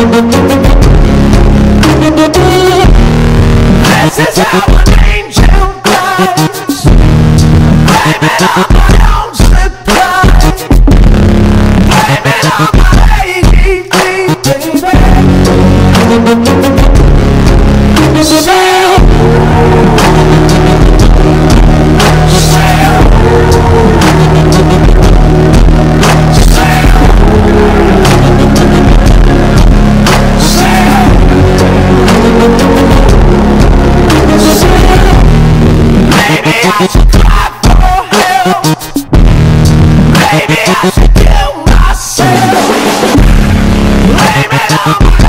This is how an angel cries, blaming on my own supply, blaming on my ADD, baby. Sail, maybe I should try for help. Maybe I should kill myself. Blame it on my